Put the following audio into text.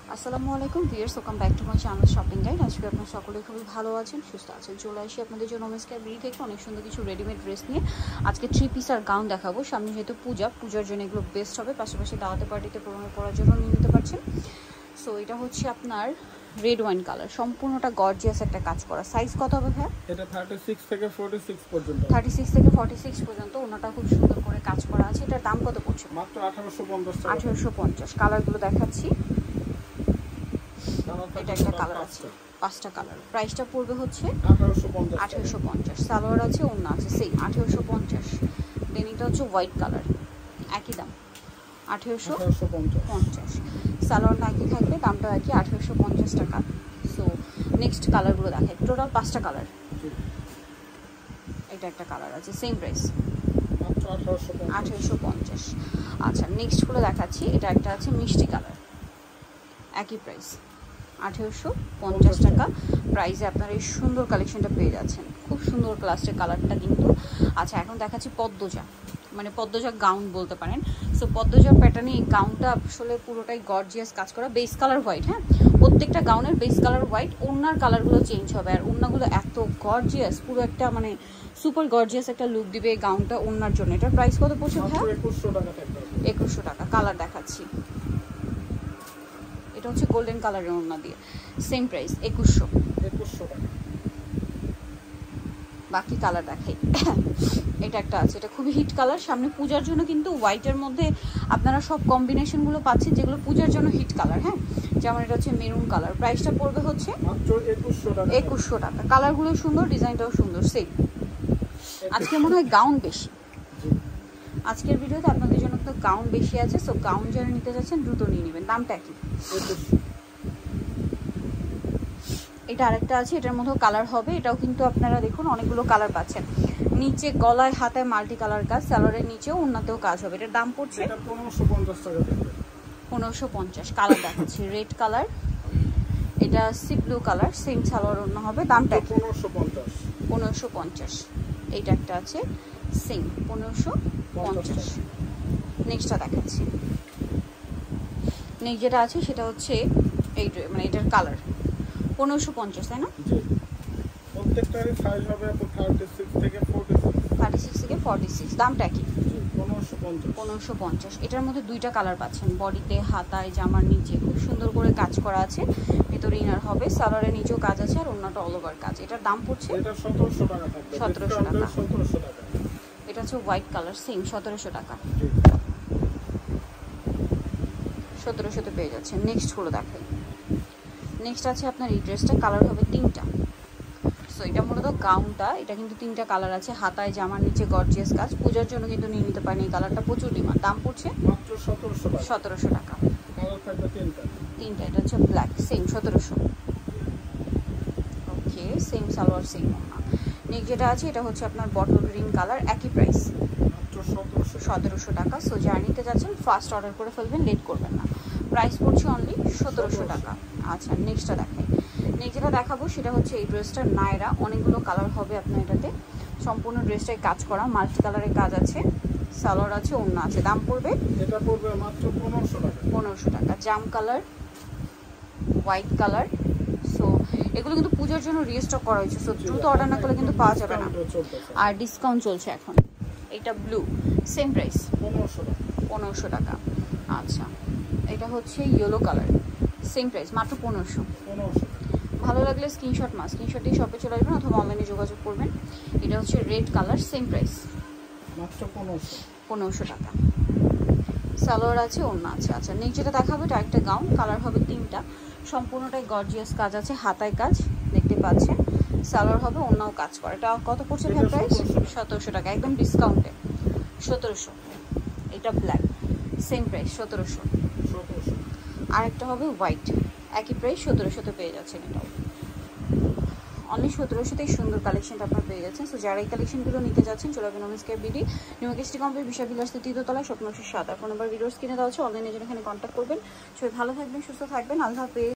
আসসালামু আলাইকুম viewers, welcome back to my channel shopping guide. আজকে আপনারা সকলেই খুবই ভালো আছেন, সুস্থ আছেন। চলে আসি আপনাদের জন্য ওমেন্সকেয়ার বিডি থেকে অনেক সুন্দর কিছু রেডিমেড ড্রেস নিয়ে। আজকে 3 পিস আর গাউন দেখাবো। সামনে যেহেতু পূজার জন্য এগুলো বেস্ট হবে, পাশাপাশি দাওয়াতে পার্টিতে প্রোগ্রামে পরার জন্য নিয়ে নিতে পারছেন। সো এটা হচ্ছে আপনার রেড ওয়াইন কালার, সম্পূর্ণটা গর্জিয়াস একটা কাজ করা। সাইজ কত হবে ভাই? এটা 36 থেকে 46 পর্যন্ত। 36 থেকে 46 পর্যন্ত। ওনাটা খুব সুন্দর করে কাজ করা আছে। এটার দাম কত পড়ছে? মাত্র 1850 টাকা। 1850। কালারগুলো দেখাচ্ছি। এটা একটা কালার আছে, 5টা কালার। প্রাইসটা পড়বে হচ্ছে 1850। সালোয়ার আছে, ওড়না আছে, সেই 1850। দেন এটা হচ্ছে হোয়াইট কালার, একই দাম 1850। সালোয়ারটা একই থাকবে, দামটা একই 1850 টাকা। সো নেক্সট কালারগুলো দেখাই। টোটাল 5টা কালার। এটা একটা কালার আছে, সেম প্রাইস মাত্র 1850। আচ্ছা, নেক্সটগুলো দেখাচ্ছি। এটা একটা আছে মিষ্টি কালার, একই প্রাইস 1850 টাকা। প্রাইসে আপনারা এই সুন্দর কালেকশনটা পেয়ে যাচ্ছেন। খুব সুন্দর ক্লাসের কালারটা কিন্তু। আচ্ছা, এখন দেখাচ্ছি পদ্মজা, মানে পদ্মজা গাউন বলতে পারেন। সো পদ্মজা প্যাটার্নে এই গাউনটা আসলে পুরোটাই গর্জিয়াস কাজ করা। বেস কালার হোয়াইট, হ্যাঁ, প্রত্যেকটা গাউনের বেস কালার হোয়াইট। ওড়নার কালারগুলো চেঞ্জ হবে, আর ওড়নাগুলো এত গর্জিয়াস, পুরো একটা মানে সুপার গর্জিয়াস একটা লুক দিবে এই গাউনটা ওড়নার জন্য। এটার প্রাইস কত পড়ছে ভাই? 2100 টাকা। কালার দেখাচ্ছি। এটা হচ্ছে গোল্ডেন কালারের ওড়না দিয়ে, সেম প্রাইস 2100 টাকা। বাকি কালার দেখাই। এটা একটা আছে, এটা খুবই হিট কালার। সামনে পূজার জন্য কিন্তু হোয়াইটের মধ্যে আপনারা সব কম্বিনেশনগুলো পাচ্ছেন যেগুলো পূজার জন্য হিট কালার। হ্যাঁ, যেমন এটা হচ্ছে মেরুন কালার। প্রাইসটা পড়বে হচ্ছে মাত্র 2100 টাকা। কালারগুলো সুন্দর, ডিজাইনটাও সুন্দর। সেম। আজকে মনে হয় গাউন বেশি, আজকের ভিডিওতে আপনাদের জন্য তো গাউন বেশি আছে। সো গাউন যারা নিতে যাচ্ছেন দ্রুত নিয়ে নেবেন। দামটা কি? এটা আরেকটা আছে, এটার মধ্যেও কালার হবে। এটাও কিন্তু আপনারা দেখুন অনেকগুলো কালার পাচ্ছেন। নিচে গলায় হাতায় মাল্টি কালার কাজ, সালোয়ারের নিচেও ওড়নাতেও কাজ হবে। এটার দাম পড়ছে 1550 টাকা। 1550। কালার দেখাচ্ছি, রেড কালার, এটা sea blue colour, same salwar ওড়না হবে। দামটা 1550। এইটা একটা আছে, সেম 1550। নেক্সটটা দেখাচ্ছি। নেক্সট যেটা আছে সেটা হচ্ছে এই, মানে এটার কালার 1550, তাই না? প্রত্যেকটারই সাইজ হবে 36 থেকে 46। দামটা কি? 1550। এটার মধ্যে 2টা কালার পাচ্ছেন। বডিতে, হাতায়, জামার নিচে খুব সুন্দর করে কাজ করা আছে। ভিতরে ইনার হবে, সালোয়ারের নিচেও কাজ আছে, আর অন্যটা অল ওভার কাজ। এটার দাম পড়ছে এটা 1700 টাকা থাকবে। 1700 টাকা। 1700 টাকা। এটা হচ্ছে হোয়াইট কালার, সেম 1700 টাকা। 1700 পেয়ে যাচ্ছেন। নেক্সট হলো দেখাই। নেক্সট আছে আপনার এই ড্রেসটা, কালার হবে 3টা। সো এটা মূলত গাউনটা, এটা কিন্তু 3টা কালার আছে। হাতায়, জামার নিচে গর্জিয়াস কাজ। পূজার জন্য কিন্তু নিয়ে নিতে পারেন এই কালারটা, প্রচুর ডিমান্ড। দাম পড়ছে মাত্র 1700 টাকা। কালার থাকবে 3টা। এটা হচ্ছে black, same 1700। Okay, same salwar, same ওড়না। নেক্সট যেটা আছে এটা হচ্ছে আপনার বটল গ্রিন কালার, একই প্রাইস মাত্র 1700 টাকা। সো যারা নিতে যাচ্ছেন ফার্স্ট অর্ডার করে ফেলবেন, লেট করবেন না। প্রাইস পড়ছে অনলি 1700 টাকা। আচ্ছা, নেক্সটটা দেখাই। নেক্সট যেটা দেখাবো সেটা হচ্ছে এই ড্রেসটার নায়রা। অনেকগুলো কালার হবে আপনার এটাতে। সম্পূর্ণ ড্রেসটাই কাজ করা, মাল্টি কালারের কাজ আছে, সালোয়ার আছে, ওড়না আছে। দাম পড়বে এটা পড়বে মাত্র 1500 টাকা। 1500 টাকা। জাম কালার, হোয়াইট কালার। সো এগুলো কিন্তু পূজার জন্য রিস্টক করা হয়েছে। সো দ্রুত অর্ডার না করলে কিন্তু পাওয়া যাবে না, আর ডিসকাউন্ট চলছে এখন। এটা ব্লু, সেম প্রাইস 1500 টাকা। আচ্ছা, এটা হচ্ছে ইয়েলো কালার, সেম প্রাইস মাত্র 1500। ভালো লাগলে স্ক্রিনশট দিয়ে শপে চলে আসবেন অথবা অনলাইনে যোগাযোগ করবেন। এটা হচ্ছে রেড কালার, সেম প্রাইস মাত্র 1500 টাকা। সালোয়ার আছে, ওড়না আছে। আচ্ছা, নেক্সট যেটা দেখাবো এটা একটা গাউন, কালার হবে 3টা। সম্পূর্ণটাই গর্জিয়াস কাজ আছে, হাতায় কাজ দেখতে পাচ্ছেন। সালোয়ার হবে, ওড়নাও কাজ করে। এটা কত পড়ছে ভাই প্রাইস? 1700 টাকা, একদম ডিসকাউন্টে 1700। এটা ব্ল্যাক, সেম প্রাইস 1700। আরেকটা হবে হোয়াইট, একই প্রাইস 1700 পেয়ে যাচ্ছেন। এটাও অনলি 1700তেই সুন্দর কালেকশনটা আপনার পেয়ে যাচ্ছেন। সো যারা এই কালেকশনগুলো নিতে যাচ্ছেন চলে আসবেন women's care BD, New Market complex, বিশাল 3য় তলায়, স্বপ্ন 7। আর ফোন নাম্বার ভিডিওস কিনে দেওয়া হচ্ছে, অনলাইনে জন্য এখানে কন্ট্যাক্ট করবেন। সবাই ভালো থাকবেন, সুস্থ থাকবেন। আল্লাহ হাফেজ।